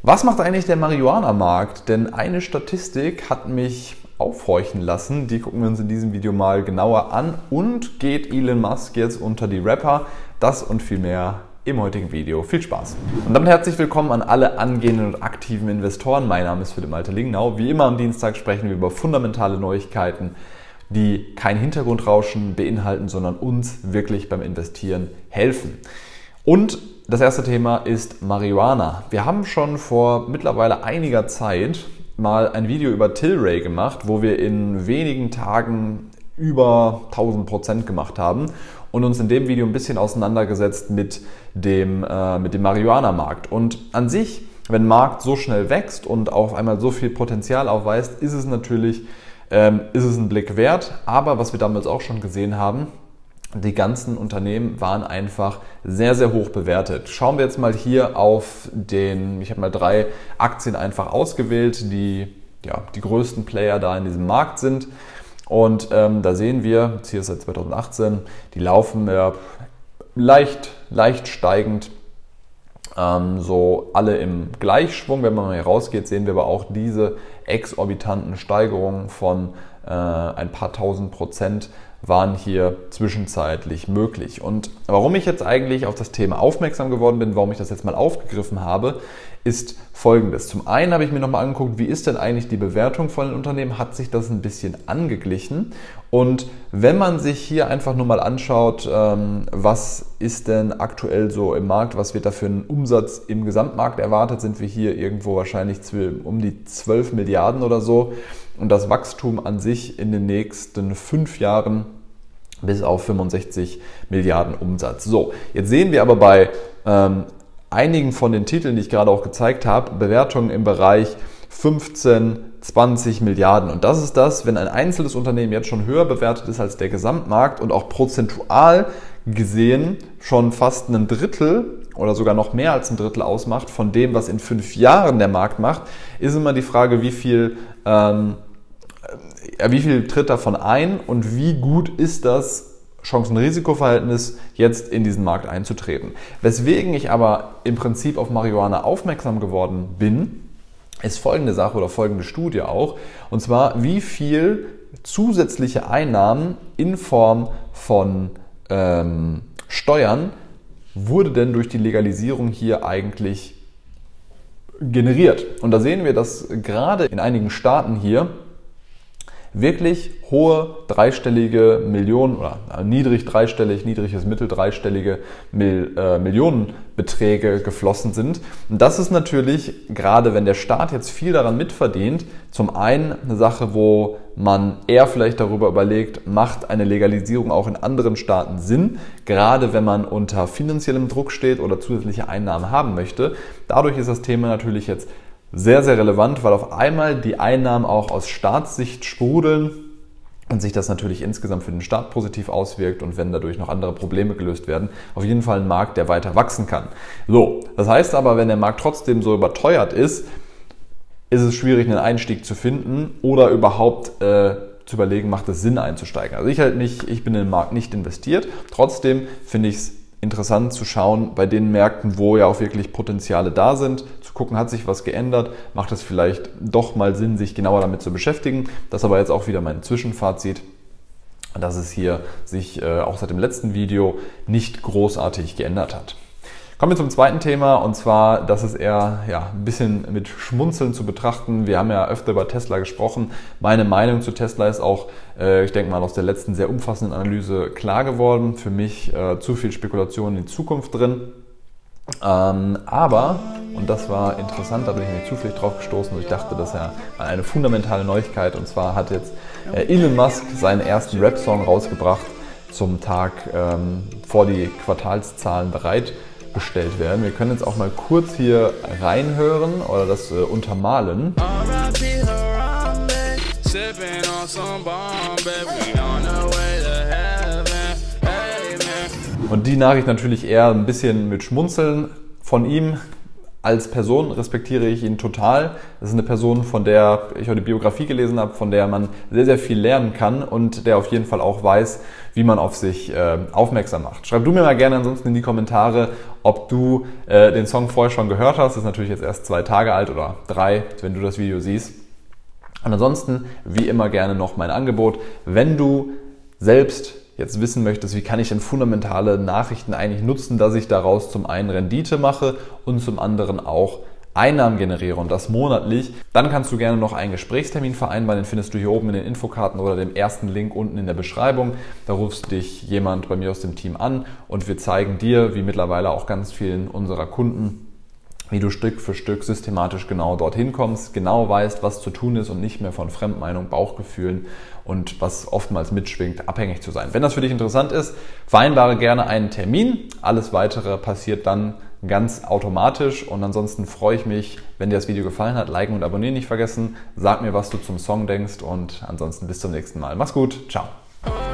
Was macht eigentlich der Marihuana-Markt? Denn eine Statistik hat mich aufhorchen lassen. Die gucken wir uns in diesem Video mal genauer an. Und geht Elon Musk jetzt unter die Rapper? Das und viel mehr im heutigen Video. Viel Spaß! Und damit herzlich willkommen an alle angehenden und aktiven Investoren. Mein Name ist Philipp Malte-Lingnau. Wie immer am Dienstag sprechen wir über fundamentale Neuigkeiten, die kein Hintergrundrauschen beinhalten, sondern uns wirklich beim Investieren helfen. Und das erste Thema ist Marihuana. Wir haben schon vor mittlerweile einiger Zeit mal ein Video über Tilray gemacht, wo wir in wenigen Tagen über 1000% gemacht haben und uns in dem Video ein bisschen auseinandergesetzt mit dem Marihuana-Markt. Und an sich, wenn ein Markt so schnell wächst und auf einmal so viel Potenzial aufweist, ist es natürlich ein Blick wert. Aber was wir damals auch schon gesehen haben, die ganzen Unternehmen waren einfach sehr, sehr hoch bewertet. Schauen wir jetzt mal hier auf ich habe mal 3 Aktien einfach ausgewählt, die die größten Player da in diesem Markt sind. Und da sehen wir, jetzt hier seit 2018, die laufen leicht steigend, so alle im Gleichschwung. Wenn man mal hier rausgeht, sehen wir aber auch diese exorbitanten Steigerungen von ein paar tausend Prozent waren hier zwischenzeitlich möglich. Und warum ich jetzt eigentlich auf das Thema aufmerksam geworden bin, warum ich das jetzt mal aufgegriffen habe, ist Folgendes. Zum einen habe ich mir nochmal angeguckt, wie ist denn eigentlich die Bewertung von den Unternehmen? Hat sich das ein bisschen angeglichen? Und wenn man sich hier einfach nur mal anschaut, was ist denn aktuell so im Markt, was wird da für einen Umsatz im Gesamtmarkt erwartet, sind wir hier irgendwo wahrscheinlich um die 12 Milliarden oder so. Und das Wachstum an sich in den nächsten 5 Jahren bis auf 65 Milliarden Umsatz. So, jetzt sehen wir aber bei einigen von den Titeln, die ich gerade auch gezeigt habe, Bewertungen im Bereich 15, 20 Milliarden. Und das ist das, wenn ein einzelnes Unternehmen jetzt schon höher bewertet ist als der Gesamtmarkt und auch prozentual gesehen schon fast ein Drittel oder sogar noch mehr als ein Drittel ausmacht von dem, was in 5 Jahren der Markt macht, ist immer die Frage, wie viel tritt davon ein und wie gut ist das Chancen-Risiko-Verhältnis, jetzt in diesen Markt einzutreten. Weswegen ich aber im Prinzip auf Marihuana aufmerksam geworden bin, ist folgende Sache oder folgende Studie auch, und zwar wie viel zusätzliche Einnahmen in Form von Steuern wurde denn durch die Legalisierung hier eigentlich generiert. Und da sehen wir, dass gerade in einigen Staaten hier wirklich hohe dreistellige Millionen oder niedrig dreistellig, niedriges mittel dreistellige Millionenbeträge geflossen sind. Und das ist natürlich, gerade wenn der Staat jetzt viel daran mitverdient, zum einen eine Sache, wo man eher vielleicht darüber überlegt, macht eine Legalisierung auch in anderen Staaten Sinn, gerade wenn man unter finanziellem Druck steht oder zusätzliche Einnahmen haben möchte. Dadurch ist das Thema natürlich jetzt sehr, sehr relevant, weil auf einmal die Einnahmen auch aus Staatssicht sprudeln und sich das natürlich insgesamt für den Staat positiv auswirkt und wenn dadurch noch andere Probleme gelöst werden, auf jeden Fall ein Markt, der weiter wachsen kann. So, das heißt aber, wenn der Markt trotzdem so überteuert ist, ist es schwierig, einen Einstieg zu finden oder überhaupt zu überlegen, macht es Sinn einzusteigen. Also ich bin in den Markt nicht investiert, trotzdem finde ich es interessant zu schauen bei den Märkten, wo ja auch wirklich Potenziale da sind, zu gucken, hat sich was geändert, macht es vielleicht doch mal Sinn, sich genauer damit zu beschäftigen. Das ist aber jetzt auch wieder mein Zwischenfazit, dass es hier sich auch seit dem letzten Video nicht großartig geändert hat. Kommen wir zum zweiten Thema, und zwar, das ist eher ein bisschen mit Schmunzeln zu betrachten. Wir haben ja öfter über Tesla gesprochen. Meine Meinung zu Tesla ist auch, ich denke mal, aus der letzten sehr umfassenden Analyse klar geworden. Für mich zu viel Spekulation in die Zukunft drin. Aber, und das war interessant, da bin ich nämlich zufällig drauf gestoßen und ich dachte, das ist ja eine fundamentale Neuigkeit. Und zwar hat jetzt Elon Musk seinen ersten Rap-Song rausgebracht zum Tag vor die Quartalszahlen bereitgestellt werden. Wir können jetzt auch mal kurz hier reinhören oder das untermalen. Und die Nachricht natürlich eher ein bisschen mit Schmunzeln von ihm Als Person respektiere ich ihn total. Das ist eine Person, von der ich heute die Biografie gelesen habe, von der man sehr, sehr viel lernen kann und der auf jeden Fall auch weiß, wie man auf sich aufmerksam macht. Schreib du mir mal gerne ansonsten in die Kommentare, ob du den Song vorher schon gehört hast. Das ist natürlich jetzt erst 2 Tage alt oder 3, wenn du das Video siehst. Und ansonsten, wie immer, gerne noch mein Angebot. Wenn du selbst jetzt wissen möchtest, wie kann ich denn fundamentale Nachrichten eigentlich nutzen, dass ich daraus zum einen Rendite mache und zum anderen auch Einnahmen generiere und das monatlich, dann kannst du gerne noch einen Gesprächstermin vereinbaren. Den findest du hier oben in den Infokarten oder dem ersten Link unten in der Beschreibung. Da rufst dich jemand bei mir aus dem Team an und wir zeigen dir, wie mittlerweile auch ganz vielen unserer Kunden, wie du Stück für Stück systematisch genau dorthin kommst, genau weißt, was zu tun ist und nicht mehr von Fremdmeinung, Bauchgefühlen und was oftmals mitschwingt, abhängig zu sein. Wenn das für dich interessant ist, vereinbare gerne einen Termin. Alles Weitere passiert dann ganz automatisch und ansonsten freue ich mich, wenn dir das Video gefallen hat, liken und abonnieren nicht vergessen. Sag mir, was du zum Song denkst und ansonsten bis zum nächsten Mal. Mach's gut, ciao.